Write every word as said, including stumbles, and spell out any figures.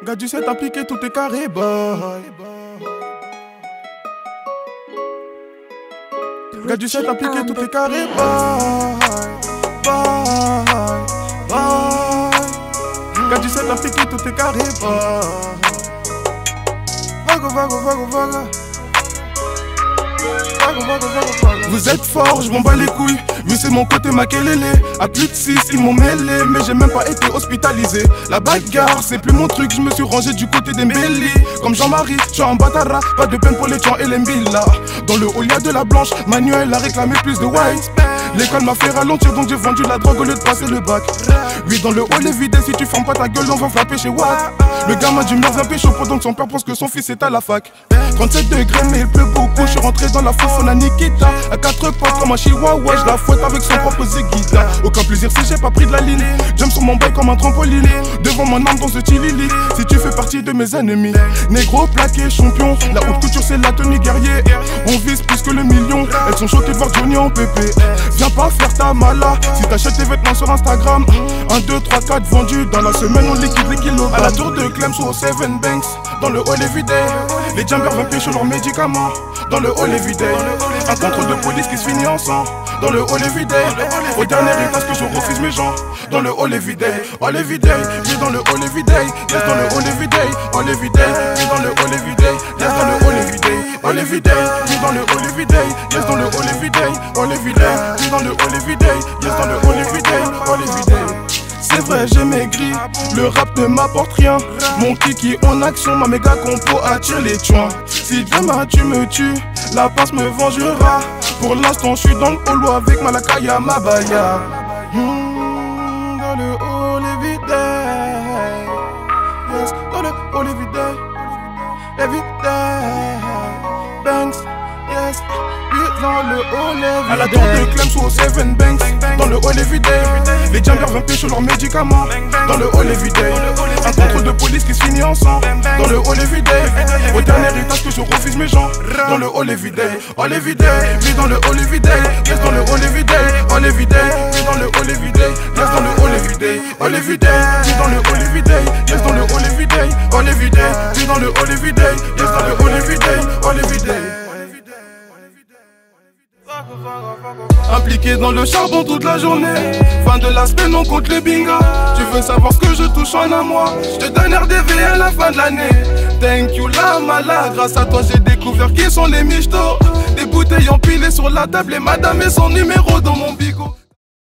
Gars du set impliqué, tout est carré, boy. Gars du set impliqué, tout est carré, boy. Boy, boy. Gars du set impliqué, tout est carré, boy. Vago, vago, vago, vago. Vous êtes fort, je m'en bats les couilles. Vu c'est mon côté makelele. À plus de six, ils m'ont mêlé. Mais j'ai même pas été hospitalisé. La bagarre, c'est plus mon truc. Je me suis rangé du côté des mbélis. Comme Jean-Marie, je suis en batara. Pas de peine pour les tchans et les mbila. Dans le hall y'a de la blanche. Manuel a réclamé plus de white. L'école m'a fait ralentir, donc j'ai vendu la drogue au lieu de passer le bac. Oui, dans le hall est vide. Si tu fermes pas ta gueule, on va flapper chez Watt. Le gamin du merde un peu chaud pendant que son père pense que son fils est à la fac. Trente-sept degrés, mais il pleut beaucoup. Je suis rentré dans la fosse, on a Nikita. À quatre pattes comme un chihuahua, je la fouette avec son propre zigida. Aucun plaisir si j'ai pas pris de la ligne. Jump sur mon bail comme un trampoline. Devant mon arme dans ce chilili. Si tu fais partie de mes ennemis. Négro plaqué, champion. La haute couture, c'est la tenue guerrier. On vise plus que le million. Elles sont choquées de voir Johnny en pépé. Viens pas faire ta mala. Si t'achètes tes vêtements sur Instagram. un, deux, trois, quatre vendus. Dans la semaine, on liquide les kilos. À la tour de Clem ou au Seven Banks. Dans le hall est vidé. Les jumpers viennent pêcher leurs médicaments. Dans le hall est vidé. Un contrôle de police qui se finit en sang. Dans le hall est vidé. Au dernier étage que je refuse mes gens. Dans le hall est vidé. Hall est vidé. Oui, dans le hall est vidé. Yes, dans le hall est vidé. Hall est vidé. Oui, dans le hall est vidé. Yes, dans le hall est vidé. Hall est vidé. Oui, dans le hall est vidé. Yes, dans le hall est vidé. Hall est vidé. Oui, dans le hall est vidé. Yes, dans le hall est vidé. Hall est vidé. C'est vrai, j'ai maigri, le rap ne m'apporte rien. Mon kiki en action, ma méga compo attire les tuins. Si demain tu me tues, la passe me vengera. Pour l'instant, je suis dans le holo avec Malakaya Mabaya. Mmh, dans le hall est vidé. Yes, dans le hall est vidé. Est vidé. Banks, yes. Dans le hall est vidé. À la tour de Clem ou au Seven Banks. Dans le hall est vidé. Les jumpers viennent pêcher leurs médicaments. Dans le hall est vidé. Un contrôle de police qui se finit en sang. Dans le hall est vidé. Au dernier étage que je refuse mes gens. Dans le hall est vidé. Hall est vidé. Oui, dans le hall est vidé. Yes, dans le hall est vidé. Hall est vidé. Oui, dans le hall est vidé. Yes, dans le hall est vidé. Hall est vidé. Oui, dans le hall est vidé. Yes, dans le hall est vidé. Hall est vidé. Oui, dans le hall est vidé. Yes, dans le hall est vidé. Hall est vidé. Impliqué dans le charbon toute la journée. Fin de la semaine, on compte les bingas. Tu veux savoir ce que je touche en un mois? Je te donne R D V à la fin de l'année. Thank you la mala. Grâce à toi j'ai découvert qui sont les michtos. Des bouteilles empilées sur la table et madame et son numéro dans mon bigot.